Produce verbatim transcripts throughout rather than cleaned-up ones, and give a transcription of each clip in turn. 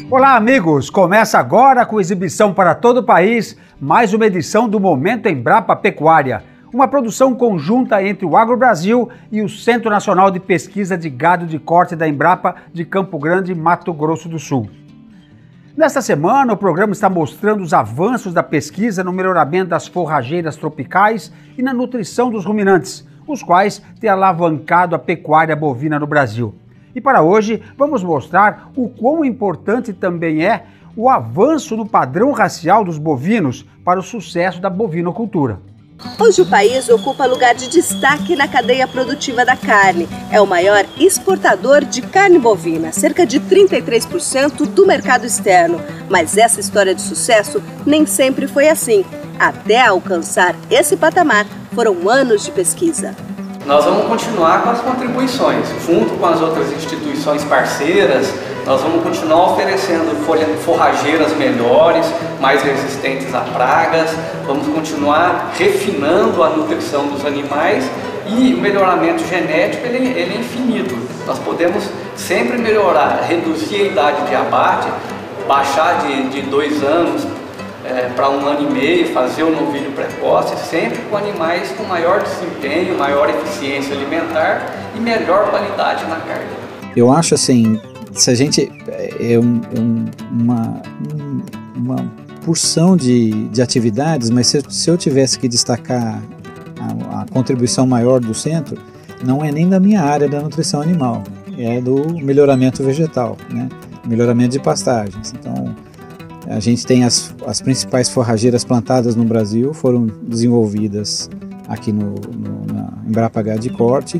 Olá, amigos! Começa agora com exibição para todo o país, mais uma edição do Momento Embrapa Pecuária, uma produção conjunta entre o AgroBrasil e o Centro Nacional de Pesquisa de Gado de Corte da Embrapa de Campo Grande, Mato Grosso do Sul. Nesta semana, o programa está mostrando os avanços da pesquisa no melhoramento das forrageiras tropicais e na nutrição dos ruminantes, os quais têm alavancado a pecuária bovina no Brasil. E para hoje, vamos mostrar o quão importante também é o avanço no padrão racial dos bovinos para o sucesso da bovinocultura. Hoje o país ocupa lugar de destaque na cadeia produtiva da carne. É o maior exportador de carne bovina, cerca de trinta e três por cento do mercado externo. Mas essa história de sucesso nem sempre foi assim. Até alcançar esse patamar, foram anos de pesquisa. Nós vamos continuar com as contribuições, junto com as outras instituições parceiras. Nós vamos continuar oferecendo forrageiras melhores, mais resistentes a pragas, vamos continuar refinando a nutrição dos animais e o melhoramento genético ele, ele é infinito. Nós podemos sempre melhorar, reduzir a idade de abate, baixar de, de dois anos é, para um ano e meio, fazer o novilho precoce, sempre com animais com maior desempenho, maior eficiência alimentar e melhor qualidade na carne. Eu acho assim, se a gente é um, um, uma, uma porção de, de atividades, mas se, se eu tivesse que destacar a, a contribuição maior do centro, não é nem da minha área da nutrição animal, é do melhoramento vegetal, né? Melhoramento de pastagens. Então, a gente tem as, as principais forrageiras plantadas no Brasil, foram desenvolvidas aqui no, no, na Embrapa Gado de Corte.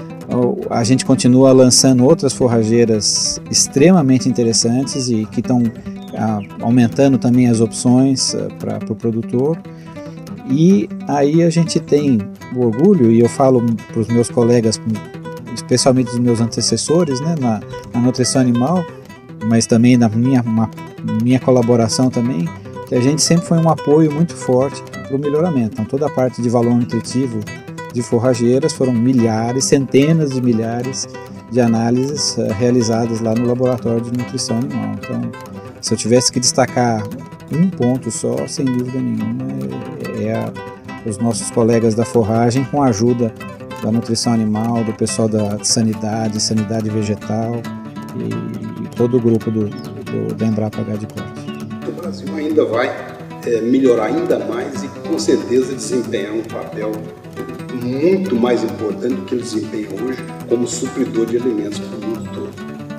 A gente continua lançando outras forrageiras extremamente interessantes e que estão ah, aumentando também as opções ah, para o pro produtor. E aí a gente tem o orgulho, e eu falo para os meus colegas, especialmente os meus antecessores, né, na, na nutrição animal, mas também na minha, uma, minha colaboração também, que a gente sempre foi um apoio muito forte para o melhoramento. Então toda a parte de valor nutritivo de forrageiras, foram milhares, centenas de milhares de análises uh, realizadas lá no laboratório de nutrição animal. Então, se eu tivesse que destacar um ponto só, sem dúvida nenhuma, é, é a, os nossos colegas da forragem com a ajuda da nutrição animal, do pessoal da sanidade, sanidade vegetal e, e todo o grupo do, do, da Embrapa Gado de Corte. O Brasil ainda vai é, melhorar ainda mais e com certeza desempenhar um papel muito mais importante do que ele desempenha hoje como supridor de alimentos para o mundo todo.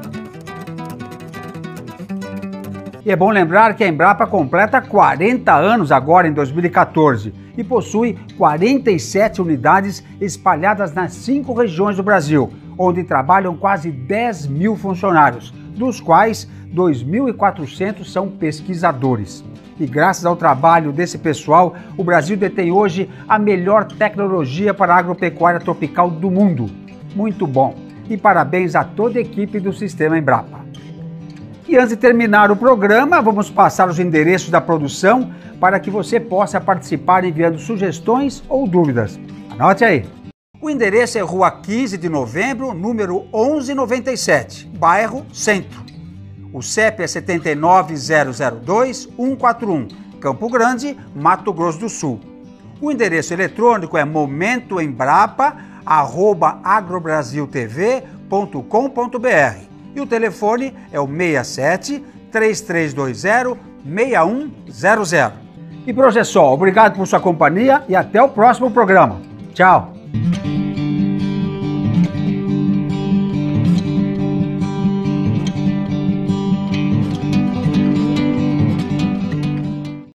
E é bom lembrar que a Embrapa completa quarenta anos agora em dois mil e quatorze e possui quarenta e sete unidades espalhadas nas cinco regiões do Brasil, onde trabalham quase dez mil funcionários, dos quais dois mil e quatrocentos são pesquisadores. E graças ao trabalho desse pessoal, o Brasil detém hoje a melhor tecnologia para a agropecuária tropical do mundo. Muito bom! E parabéns a toda a equipe do Sistema Embrapa. E antes de terminar o programa, vamos passar os endereços da produção para que você possa participar enviando sugestões ou dúvidas. Anote aí! O endereço é Rua quinze de Novembro, número onze noventa e sete, bairro Centro. O C E P é sete nove zero zero dois um quatro um, Campo Grande, Mato Grosso do Sul. O endereço eletrônico é momentoembrapa arroba agrobrasiltv ponto com ponto br e o telefone é o seis sete, três três dois zero, seis um zero zero. E por hoje é só. Obrigado por sua companhia e até o próximo programa. Tchau!